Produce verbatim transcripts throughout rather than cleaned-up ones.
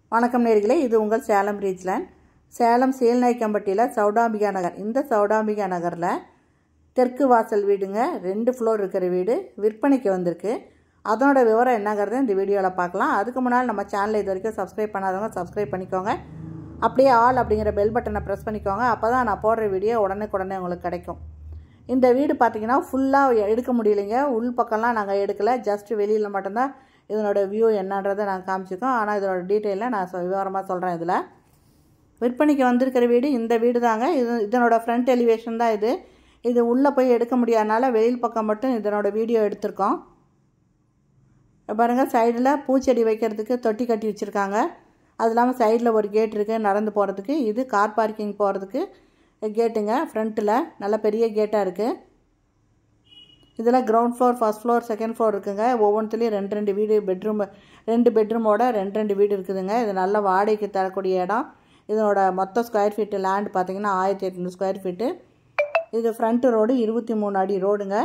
வணக்கம் நேயர்களே, இது உங்கள் சேலம் ரீச்லேண்ட். சேலம் சீல்நாயக்கம்பட்டியில் சௌடாம்பிகா நகர். இந்த சௌடாம்பிகா நகரில் தெற்கு வாசல் வீடுங்க, ரெண்டு ஃப்ளோர் இருக்கிற வீடு விற்பனைக்கு வந்திருக்கு. அதனோட விவரம் என்னங்கிறத இந்த வீடியோவில் பார்க்கலாம். அதுக்கு முன்னால் நம்ம சேனலை இது வரைக்கும் சப்ஸ்கிரைப் பண்ணாதவங்க சப்ஸ்கிரைப் பண்ணிக்கோங்க. அப்படியே ஆல் அப்படிங்கிற பெல் பட்டனை ப்ரெஸ் பண்ணிக்கோங்க. அப்போ தான் நான் போடுற வீடியோ உடனுக்குடனே உங்களுக்கு கிடைக்கும். இந்த வீடு பார்த்திங்கன்னா ஃபுல்லாக எடுக்க முடியலைங்க. உள் பக்கம்லாம் நாங்கள் எடுக்கலை, ஜஸ்ட் வெளியில் மட்டும்தான் இதனோட வியூ என்னன்றதை நாங்கள் காமிச்சிருக்கோம். ஆனால் இதனோட டீட்டெயிலில் நான் விவரமாக சொல்கிறேன். இதில் விற்பனைக்கு வந்திருக்கிற வீடு இந்த வீடு தாங்க. இது இதனோட ஃப்ரண்ட் எலிவேஷன் தான் இது. இது உள்ளே போய் எடுக்க முடியாதனால வெளியில் பக்கம் மட்டும் இதனோட வீடியோ எடுத்திருக்கோம். பாருங்கள், சைடில் பூச்செடி வைக்கிறதுக்கு தொட்டி கட்டி வச்சுருக்காங்க. அது இல்லாமல் சைடில் ஒரு கேட் இருக்குது நடந்து போகிறதுக்கு. இது கார் பார்க்கிங் போகிறதுக்கு கேட்டுங்க. ஃப்ரண்ட்டில் நல்ல பெரிய கேட்டாக இருக்குது. இதில் ground floor, first floor, second floor இருக்குங்க. ஒவ்வொன்றுத்துலேயும் ரெண்டு ரெண்டு வீடு, பெட்ரூம் ரெண்டு பெட்ரூமோட ரெண்டு ரெண்டு வீடு இருக்குதுங்க. இது நல்ல வாடகைக்கு தரக்கூடிய இடம். இதனோட மொத்த ஸ்கொயர் ஃபீட்டு லேண்ட் பார்த்திங்கன்னா ஆயிரத்தி எட்நூறு ஸ்கொயர் ஃபீட்டு. இது ஃப்ரண்ட்டு ரோடு இருபத்தி மூணு அடி ரோடுங்க.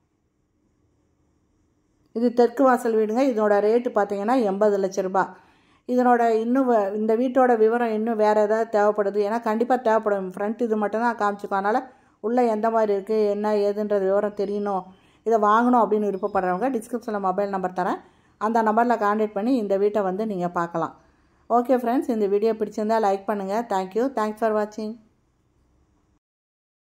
இது தெற்கு வாசல் வீடுங்க. இதனோட ரேட்டு பார்த்திங்கன்னா எண்பது லட்ச ரூபாய். இதனோட இன்னும் இந்த வீட்டோட விவரம் இன்னும் வேறு ஏதாவது தேவைப்படுது, ஏன்னா கண்டிப்பாக தேவைப்படும். ஃப்ரண்ட் இது மட்டும்தான் காமிச்சிக்கோ. அதனால் உள்ளே எந்த மாதிரி இருக்குது, என்ன ஏதுன்றது விவரம் தெரியணும், இதை வாங்கணும் அப்படின்னு விருப்பப்படுறவங்க டிஸ்கிரிப்ஷனில் மொபைல் நம்பர் தரேன். அந்த நம்பரில் கான்டாக்ட் பண்ணி இந்த வீட்டை வந்து நீங்கள் பார்க்கலாம். ஓகே ஃப்ரெண்ட்ஸ், இந்த வீடியோ பிடிச்சிருந்தால் லைக் பண்ணுங்கள். தேங்க்யூ. தேங்க்ஸ் ஃபார் வாட்சிங்.